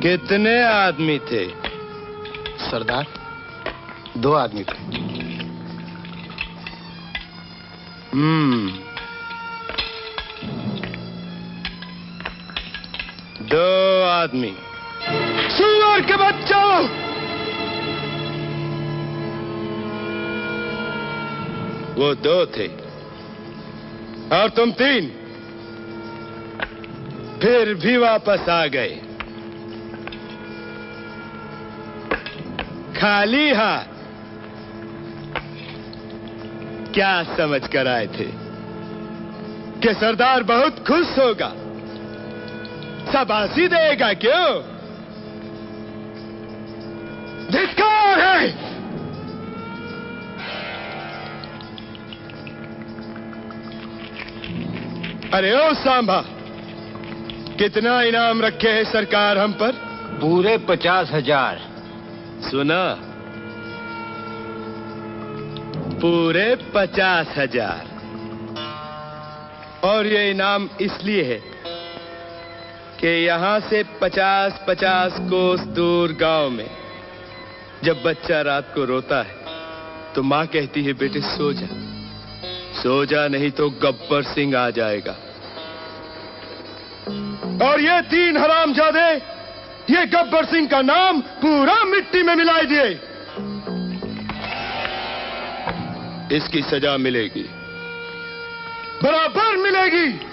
कितने आदमी थे? सरदार, 2 आदमी थे। 2 आदमी। सुअर के बच्चों, वो 2 थे और तुम 3, फिर भी वापस आ गए खाली हाथ। क्या समझ कर आए थे कि सरदार बहुत खुश होगा, शाबाशी देगा? क्यों? धिक्कार है। अरे ओ सांभा, कितना इनाम रखे है सरकार हम पर? पूरे 50,000। सुना? पूरे 50,000। और ये इनाम इसलिए है कि यहां से 50-50 कोस दूर गांव में जब बच्चा रात को रोता है तो मां कहती है, बेटे सो जा, सो जा, नहीं तो गब्बर सिंह आ जाएगा। और ये 3 हरामजादे ये गब्बर सिंह का नाम पूरा मिट्टी में मिला दिए। इसकी सजा मिलेगी, बराबर मिलेगी।